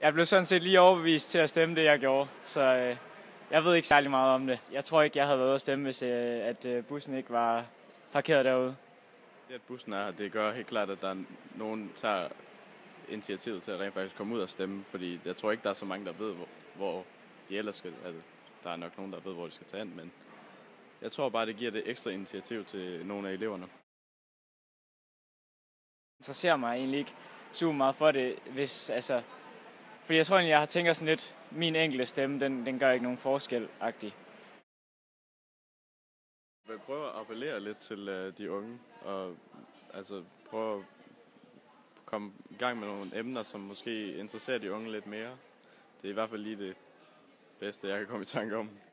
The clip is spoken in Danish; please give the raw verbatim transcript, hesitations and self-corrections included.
Jeg blev sådan set lige overbevist til at stemme det, jeg gjorde, så øh, jeg ved ikke særlig meget om det. Jeg tror ikke, jeg havde været ude at stemme, hvis øh, at øh, bussen ikke var parkeret derude. Det, at bussen er her, det gør helt klart, at der er nogen, der tager initiativet til at rent faktisk komme ud og stemme, fordi jeg tror ikke, der er så mange, der ved, hvor, hvor de ellers skal. Altså, der er nok nogen, der ved, hvor de skal tage ind, men jeg tror bare, det giver det ekstra initiativ til nogle af eleverne. Jeg interesserer mig egentlig ikke super meget for det, hvis, altså, fordi jeg tror egentlig, jeg har tænkt sådan lidt, min enkelte stemme, den, den gør ikke nogen forskel-agtig. Jeg prøver at appellere lidt til uh, de unge, og altså prøve at komme i gang med nogle emner, som måske interesserer de unge lidt mere. Det er i hvert fald lige det bedste, jeg kan komme i tanke om.